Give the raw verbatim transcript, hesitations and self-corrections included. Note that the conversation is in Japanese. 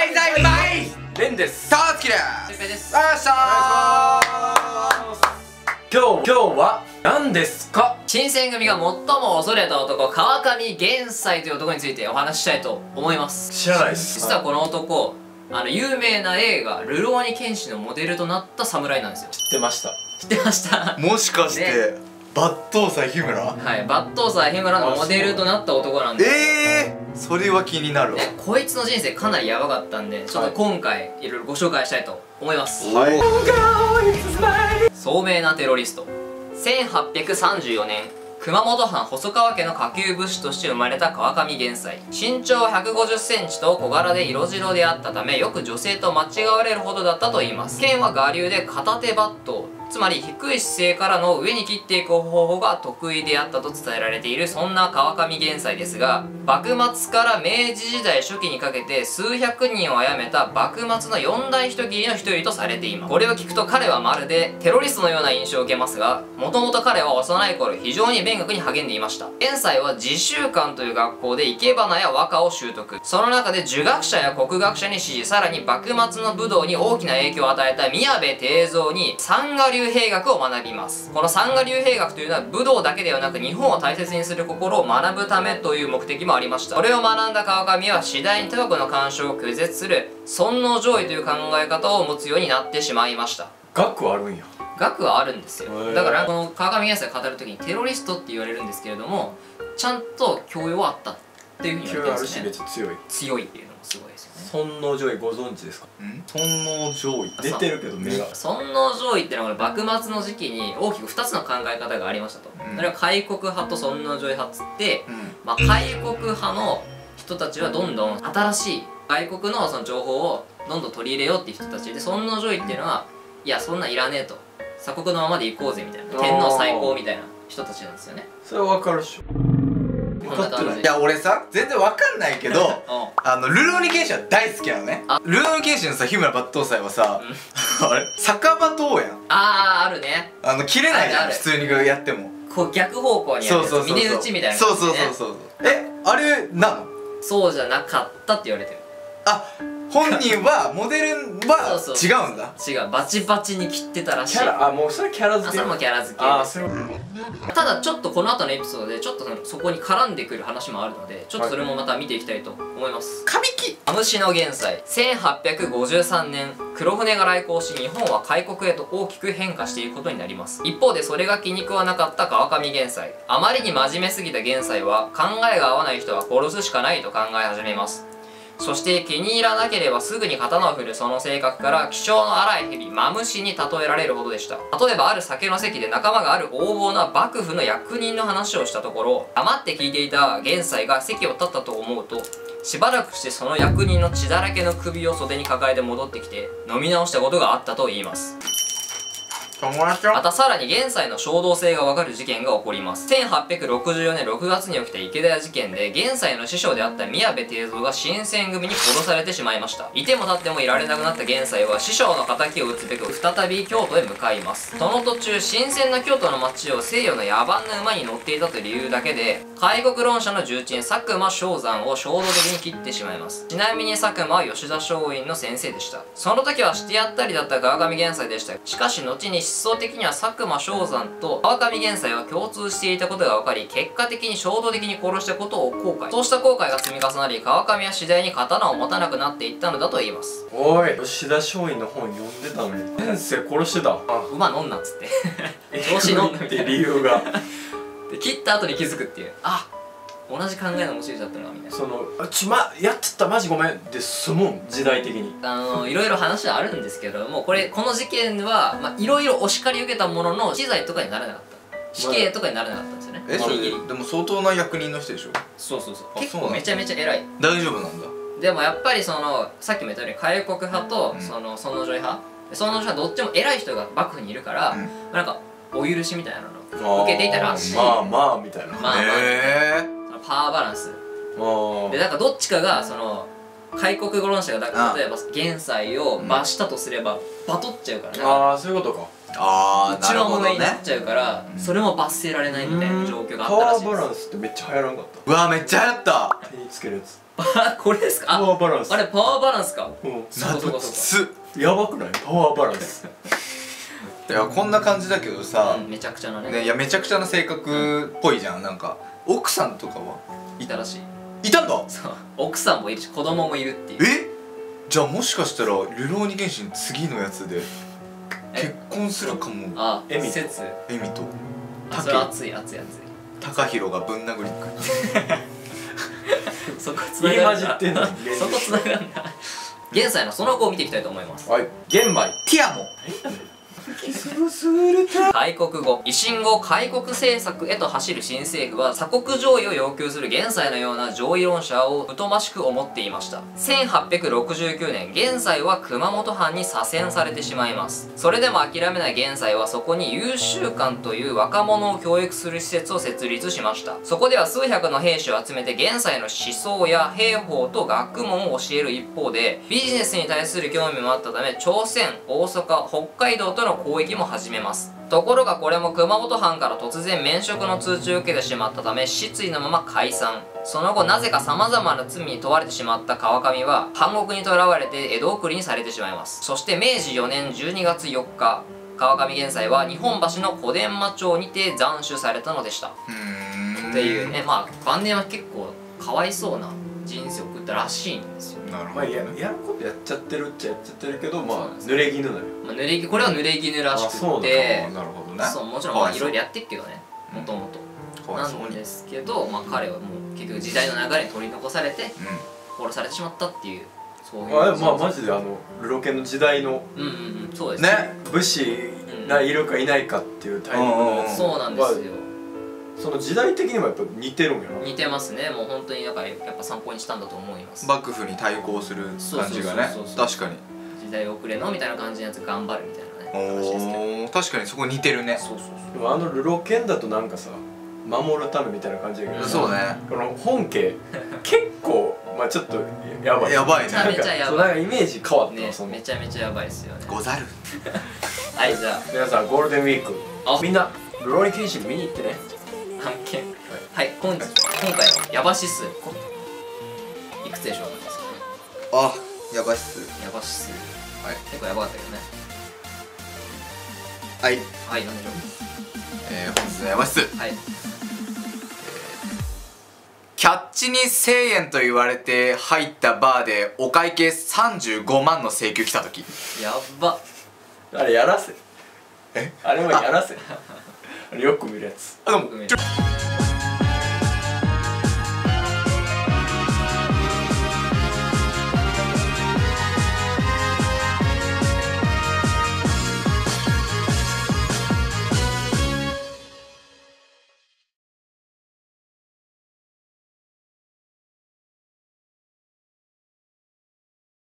大在前レンです。 たつきです。 てっぺいです。 よっしゃ今日今日は何ですか？ 新選組が最も恐れた男、川上玄斎という男についてお話ししたいと思います。 知らないです。 実はこの男、あの有名な映画「流浪に剣士」のモデルとなった侍なんですよ。 知ってました。 知ってましたもしかして抜刀斎日村？ はい、抜刀斎日村のモデルとなった男なんで、 ええー、それは気になるわ。 でこいつの人生かなりヤバかったんで、ちょっと今回いろいろご紹介したいと思います。 はい。 聡明なテロリスト。せんはっぴゃくさんじゅうよねん、熊本藩細川家の下級武士として生まれた川上玄斎。身長はひゃくごじゅっセンチと小柄で色白であったため、よく女性と間違われるほどだったといいます。剣は我流で片手抜刀、つまり低い姿勢からの上に切っていく方法が得意であったと伝えられている、そんな川上玄斎ですが、幕末から明治時代初期にかけて数百人を殺めた幕末の四大人斬りの一人とされています。これを聞くと彼はまるでテロリストのような印象を受けますが、もともと彼は幼い頃非常に勉学に励んでいました。玄斎は自習館という学校で生け花や和歌を習得。その中で儒学者や国学者に師事、さらに幕末の武道に大きな影響を与えた宮部定蔵に三河流兵学を学びます。この三河流兵学というのは武道だけではなく、日本を大切にする心を学ぶためという目的もありました。これを学んだ川上は次第に他国の干渉を拒絶する尊王攘夷という考え方を持つようになってしまいました。 学はあるんや。 学はあるんですよ。だからこの川上玄斎を語る時にテロリストって言われるんですけれども、ちゃんと教養はあったっていうふうに言われてるんですね。 別に強い。 強いっていうのもすごいですよね。 尊王攘夷ご存知ですか？ ん？尊王攘夷出てるけど目が。 尊王攘夷っていうのは幕末の時期に大きくふたつの考え方がありましたと。 うん、 それは開国派と尊王攘夷派っつって、 うん、 まあ、開国派の人たちはどんどん新しい外国のその情報をどんどん取り入れようっていう人たちで、尊王攘夷っていうのはいやそんなんいらねえと、鎖国のままで行こうぜみたいな、天皇最高みたいな人たちなんですよね。 それは分かるっしょ。 こんな感じ。 いや俺さ全然わかんないけどあの流浪に剣士は大好きなのね。流浪に剣士のさ日村抜刀斎はさ、あれ酒場刀やん。 あああるね。 あの切れないじゃんあるある普通にやっても。 こう逆方向にやるやつ、峰打ちみたいな感じでね。 そうそうそうそう。えあれなの？ そうじゃなかったって言われてる。 あ、本人はモデルはそうそう違うんだ。 違う、バチバチに切ってたらしい。 キャラ、あ、もうそれキャラ付け。 あ、それもキャラ付けあー、 です。 それただちょっとこの後のエピソードでちょっとそこに絡んでくる話もあるので、ちょっとそれもまた見ていきたいと思います。 神木マムシの玄斎。せんはっぴゃくごじゅうさんねん、黒船が来航し、日本は開国へと大きく変化していくことになります。一方でそれが気に食わなかった川上玄斎。あまりに真面目すぎた玄斎は、考えが合わない人は殺すしかないと考え始めます。そして気に入らなければすぐに刀を振るその性格から、気性の荒い蛇マムシに例えられるほどでした。例えばある酒の席で仲間がある横暴な幕府の役人の話をしたところ、黙って聞いていた玄斎が席を立ったと思うと、しばらくしてその役人の血だらけの首を袖に抱えて戻ってきて飲み直したことがあったと言います。またさらに玄斎の衝動性がわかる事件が起こります。せんはっぴゃくろくじゅうよねんろくがつに起きた池田屋事件で、玄斎の師匠であった宮部定蔵が新選組に殺されてしまいました。いても立ってもいられなくなった玄斎は師匠の敵を討つべく再び京都へ向かいます。その途中、新鮮な京都の町を西洋の野蛮な馬に乗っていたという理由だけで、開国論者の重鎮佐久間象山を衝動的に切ってしまいます。ちなみに佐久間は吉田松陰の先生でした。その時はしてやったりだった川上玄斎でした。しかし後に思想的には佐久間象山と川上玄斎は共通していたことが分かり、結果的に衝動的に殺したことを後悔。そうした後悔が積み重なり、川上は次第に刀を持たなくなっていったのだと言います。 おい、吉田松陰の本読んでたのに先生殺してた。 馬飲んなっつって調子飲んだみたいな理由がで切った後に気づくっていう、あ、同じ考えの持ち主だったのかみたいな。 そのあちまやっちゃったマジごめんで済むん時代的に。 あのいろいろ話はあるんですけども、これこの事件はまあいろいろお叱り受けたものの死罪とかにならなかった、死刑とかにならなかったんですよね。 え、それギリギリ。 でも相当な役人の人でしょ？ そうそうそう、 あそうなんだ。 結構めちゃめちゃ偉い。 大丈夫なんだ。 でもやっぱりそのさっきも言ったように開国派とうんその尊王攘夷派、尊王攘夷派どっちも偉い人が幕府にいるから、 うんまあなんかお許しみたいなのを受けていたらしい。 まあまあみたいな。 まあまあへえ。 そのパワーバランスまで、なんかどっちかがその開国論者がだから例えば玄斎を罰したとすればバトっちゃうからね。 ああ、そういうことか。 ああ、なうちのるほどねものになっ。ちゃうから、 うんそれも罰せられないみたいな状況があパったらしいです。 ワーバランスってめっちゃ流行らんかった。 うわめっちゃ流行った。 手につけるやつ。 これですか？ パワーバランス。 あれパワーバランスか。 うんそうかそうかそうか。 やばくない？パワーバランス。 いやこんな感じだけどさ、 うん、めちゃくちゃなね。 ね、いやめちゃくちゃな性格っぽいじゃん。なんか奥さんとかはいたらしい。 いたんだ。 そう、奥さんもいるし子供もいるっていう。 え、じゃあもしかしたら「ルローニケンシン」次のやつで結婚するかも。 あ、 エミ説。 エミとあ、それ熱い熱い熱い。 高弘がぶん殴りに来る。 そこつ言いながるんだ。 混じってんの。 そこつながるんだ。現在のその後を見ていきたいと思います。 はい。玄米。 ティアモ。 開国後、維新後開国政策へと走る新政府は鎖国上位を要求する現在のような上位論者を疎ましく思っていました。せんはっぴゃくろくじゅうきゅうねん、現在は熊本藩に左遷されてしまいます。それでも諦めない現在はそこに優秀館という若者を教育する施設を設立しました。そこでは数百の兵士を集めて現在の思想や兵法と学問を教える一方で、ビジネスに対する興味もあったため朝鮮、大阪、北海道との交易も始めます。ところがこれも熊本藩から突然免職の通知を受けてしまったため失意のまま解散。その後なぜか様々な罪に問われてしまった川上は藩国にとらわれて江戸送りにされてしまいます。そしてめいじよねんじゅうにがつよっか、川上玄斎は日本橋の小伝馬町にて斬首されたのでした。っていうね、まあ晩年は結構かわいそうな人生を送ったらしいんですよ。 なるほまあややることやっちゃってるっちゃやっちゃってるけど、まあ濡れ衣だよ。 まあ、濡れ衣、これは濡れ衣らしくて、 なるほどね。 そう、もちろんまあいろいろやってっけどね、もともとなかわいそうんに。 ですけど、まあ彼はもう結局時代の流れに取り残されてう殺されてしまったっていう、そういうあ、まあマジであのルロケンの時代のうんうんうん、そうですん。ね。 武士がいるかいないかっていうタイミングのやつ。 そうなんですよ。 その時代的にもやっぱ似てるんやな。 似てますね。もう本当にだからやっぱ参考にしたんだと思います。 幕府に対抗する感じがね。 そうそうそうそう確かに。 時代遅れのみたいな感じのやつ頑張るみたいなね話ですけど。 おお、確かにそこ似てるね。 そうそうそう。 でもあのルロケンだとなんかさ、守るためみたいな感じやけど、 そうね。 この本家結構まあちょっとやばい。 やばいね。 めちゃめちゃやばいそうなんかイメージ変わったわ、 ね、 そのめちゃめちゃやばいですよね。 ござる。 はい、じゃ皆さんゴールデンウィークあみんなルローニケンシン見に行ってね。 あ案件はい今日今回のヤバ指数こいくつでしょうか。 あ、やばいっす。 ヤバ指数はい。 結構やばかったけどね。 はい。 はい、なんでしょえー、本日のやばいっす。 う。はい。 キャッチにせんえんと言われて入ったバーでお会計さんじゅうごまんの請求来た時。 やっば。 あれやらせ。 えあれもやらせ。あれよく見るやつ。 あ、でも僕見る